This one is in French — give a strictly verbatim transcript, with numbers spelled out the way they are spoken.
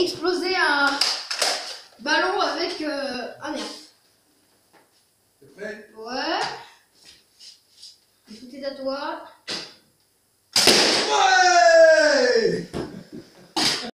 exploser un ballon avec euh, un nerf. T'es prêt? Ouais. Tout est à toi.